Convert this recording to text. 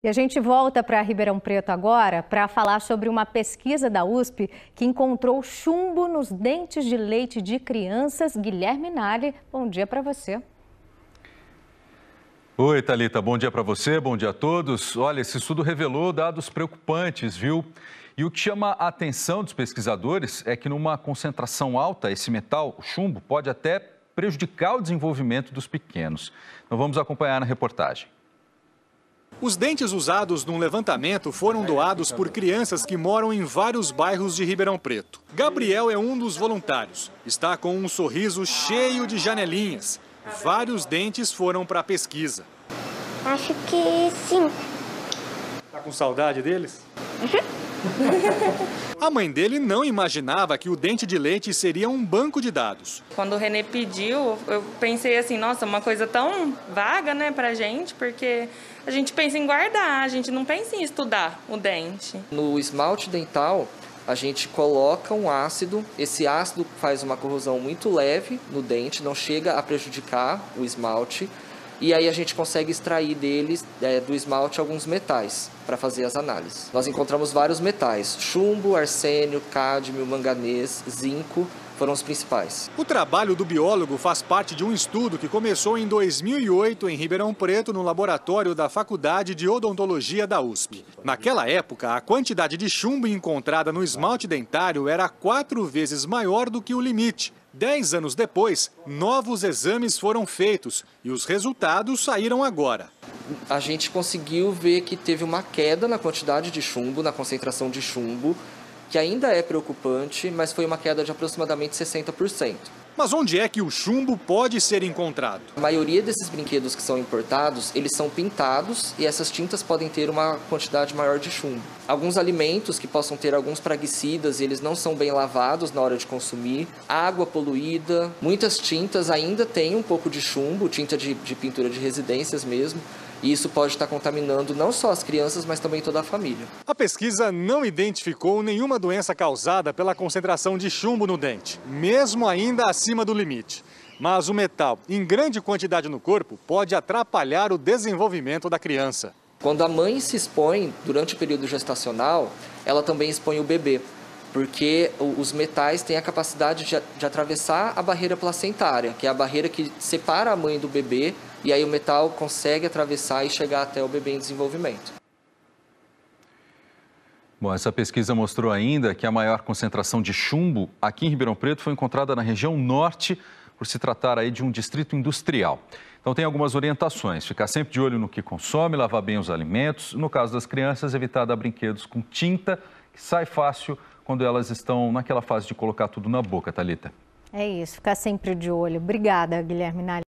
E a gente volta para Ribeirão Preto agora para falar sobre uma pesquisa da USP que encontrou chumbo nos dentes de leite de crianças. Guilherme Nali, bom dia para você. Oi, Thalita, bom dia para você, bom dia a todos. Olha, esse estudo revelou dados preocupantes, viu? E o que chama a atenção dos pesquisadores é que numa concentração alta, esse metal, o chumbo, pode até prejudicar o desenvolvimento dos pequenos. Então vamos acompanhar na reportagem. Os dentes usados num levantamento foram doados por crianças que moram em vários bairros de Ribeirão Preto. Gabriel é um dos voluntários. Está com um sorriso cheio de janelinhas. Vários dentes foram para a pesquisa. Acho que sim. Tá com saudade deles? A mãe dele não imaginava que o dente de leite seria um banco de dados. Quando o Renê pediu, eu pensei assim, nossa, uma coisa tão vaga, né, pra gente, porque a gente pensa em guardar, a gente não pensa em estudar o dente. No esmalte dental, a gente coloca um ácido, esse ácido faz uma corrosão muito leve no dente, não chega a prejudicar o esmalte. E aí a gente consegue extrair deles, do esmalte, alguns metais para fazer as análises. Nós encontramos vários metais: chumbo, arsênio, cádmio, manganês, zinco, foram os principais. O trabalho do biólogo faz parte de um estudo que começou em 2008 em Ribeirão Preto, no laboratório da Faculdade de Odontologia da USP. Naquela época, a quantidade de chumbo encontrada no esmalte dentário era 4 vezes maior do que o limite. 10 anos depois, novos exames foram feitos e os resultados saíram agora. A gente conseguiu ver que teve uma queda na quantidade de chumbo, na concentração de chumbo, que ainda é preocupante, mas foi uma queda de aproximadamente 60%. Mas onde é que o chumbo pode ser encontrado? A maioria desses brinquedos que são importados, eles são pintados e essas tintas podem ter uma quantidade maior de chumbo. Alguns alimentos que possam ter alguns praguicidas e eles não são bem lavados na hora de consumir. Água poluída, muitas tintas ainda têm um pouco de chumbo, tinta de pintura de residências mesmo. E isso pode estar contaminando não só as crianças, mas também toda a família. A pesquisa não identificou nenhuma doença causada pela concentração de chumbo no dente, mesmo ainda acima do limite. Mas o metal, em grande quantidade no corpo, pode atrapalhar o desenvolvimento da criança. Quando a mãe se expõe durante o período gestacional, ela também expõe o bebê, porque os metais têm a capacidade de atravessar a barreira placentária, que é a barreira que separa a mãe do bebê, e aí o metal consegue atravessar e chegar até o bebê em desenvolvimento. Bom, essa pesquisa mostrou ainda que a maior concentração de chumbo aqui em Ribeirão Preto foi encontrada na região norte, por se tratar aí de um distrito industrial. Então tem algumas orientações: ficar sempre de olho no que consome, lavar bem os alimentos. No caso das crianças, evitar dar brinquedos com tinta, que sai fácil quando elas estão naquela fase de colocar tudo na boca, Thalita. É isso, ficar sempre de olho. Obrigada, Guilherme Nali.